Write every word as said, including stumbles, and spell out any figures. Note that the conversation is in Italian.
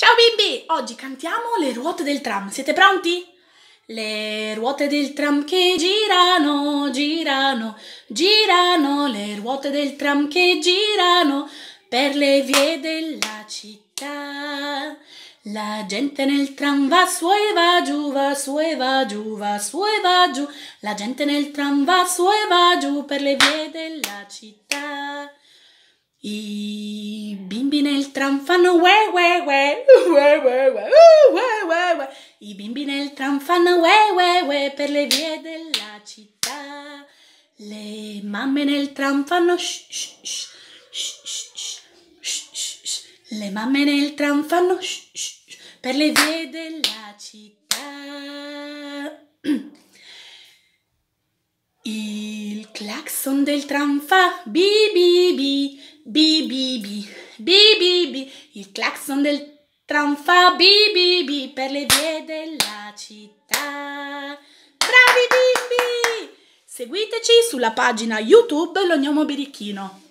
Ciao bimbi! Oggi cantiamo le ruote del tram. Siete pronti? Le ruote del tram che girano, girano, girano, le ruote del tram che girano per le vie della città. La gente nel tram va su e va giù, va su e va giù, va su e va giù. La gente nel tram va su e va giù per le vie della città. I bimbi nel tram fanno ue ue ue, ue ue ue, ue ue ue. I bimbi nel tram fanno ue ue ue per le vie della città. Le mamme nel tram fanno shh shh shh, shh shh shh, shh shh. Le mamme nel tram fanno shh shh shh per le vie della città. Il clacson del tram fa bi bi bi, bi bi bi, bi bi bi. Il clacson del tram fa bi bi bi per le vie della città. Bravi bimbi! Seguiteci sulla pagina YouTube Lo Gnomo Birichino.